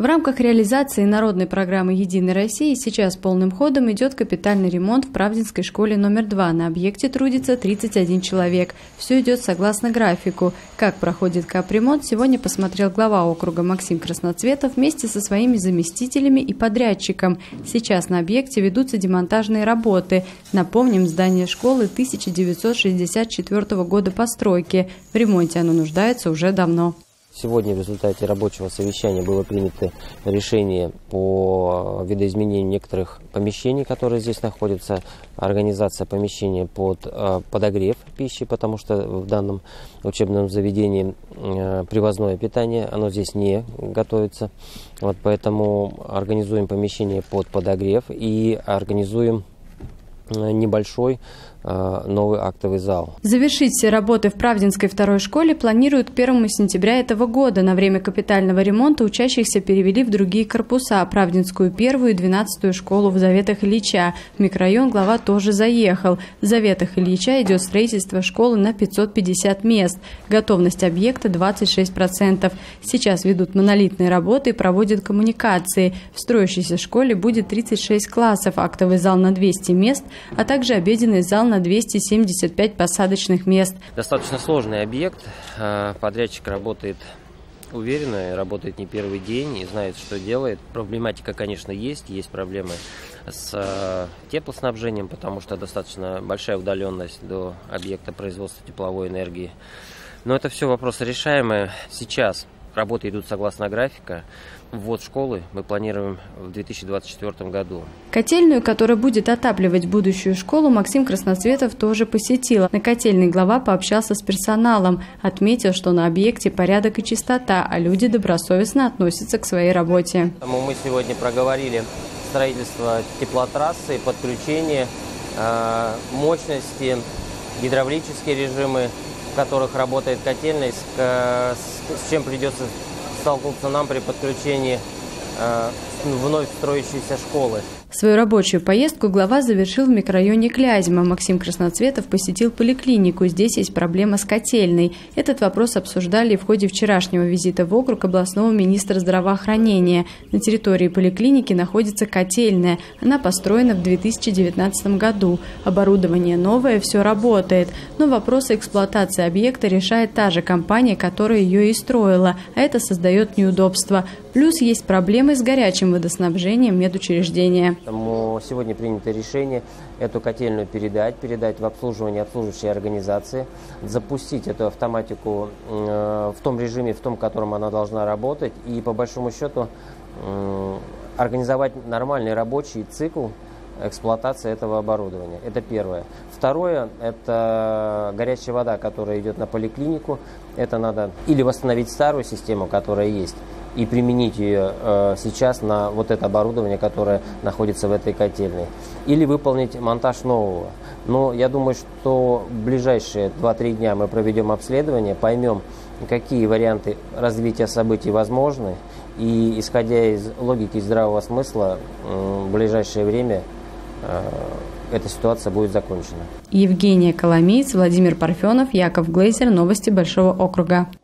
В рамках реализации народной программы «Единой России» сейчас полным ходом идет капитальный ремонт в Правдинской школе номер 2. На объекте трудится 31 человек. Все идет согласно графику. Как проходит капремонт, сегодня посмотрел глава округа Максим Красноцветов вместе со своими заместителями и подрядчиком. Сейчас на объекте ведутся демонтажные работы. Напомним, здание школы 1964 года постройки. В ремонте оно нуждается уже давно. Сегодня в результате рабочего совещания было принято решение по видоизменению некоторых помещений, которые здесь находятся. Организация помещения под подогрев пищи, потому что в данном учебном заведении привозное питание, оно здесь не готовится. Вот поэтому организуем помещение под подогрев и организуем небольшой новый актовый зал. Завершить все работы в Правдинской второй школе планируют к 1 сентября этого года. На время капитального ремонта учащихся перевели в другие корпуса. Правдинскую первую и 12-ю школу в Заветах Ильича. В микрорайон глава тоже заехал. В Заветах Ильича идет строительство школы на 550 мест. Готовность объекта 26%. Сейчас ведут монолитные работы и проводят коммуникации. В строящейся школе будет 36 классов, актовый зал на 200 мест, а также обеденный зал на 275 посадочных мест. Достаточно сложный объект. Подрядчик работает уверенно, работает не первый день и знает, что делает. Проблематика, конечно, есть проблемы с теплоснабжением, потому что достаточно большая удаленность до объекта производства тепловой энергии. Но это все вопросы решаемые. Сейчас работы идут согласно графика. Ввод школы мы планируем в 2024 году. Котельную, которая будет отапливать будущую школу, Максим Красноцветов тоже посетил. На котельной глава пообщался с персоналом. Отметил, что на объекте порядок и чистота, а люди добросовестно относятся к своей работе. Мы сегодня проговорили строительство теплотрассы, подключение, мощности, гидравлические режимы, в которых работает котельная, с чем придется столкнуться нам при подключении вновь строящейся школы. Свою рабочую поездку глава завершил в микрорайоне Клязьма. Максим Красноцветов посетил поликлинику. Здесь есть проблема с котельной. Этот вопрос обсуждали в ходе вчерашнего визита в округ областного министра здравоохранения. На территории поликлиники находится котельная. Она построена в 2019 году. Оборудование новое, все работает. Но вопросы эксплуатации объекта решает та же компания, которая ее и строила. А это создает неудобства. Плюс есть проблемы с горячим водоснабжением медучреждения. Поэтому сегодня принято решение эту котельную передать в обслуживание обслуживающей организации, запустить эту автоматику в том режиме, в том, в котором она должна работать, и по большому счету организовать нормальный рабочий цикл эксплуатации этого оборудования. Это первое. Второе – это горячая вода, которая идет на поликлинику. Это надо или восстановить старую систему, которая есть, и применить ее сейчас на вот это оборудование, которое находится в этой котельной, или выполнить монтаж нового. Но я думаю, что в ближайшие 2-3 дня мы проведем обследование, поймем, какие варианты развития событий возможны, и, исходя из логики и здравого смысла, в ближайшее время эта ситуация будет закончена. Евгения Коломиец, Владимир Парфенов, Яков Глейзер. Новости Большого округа.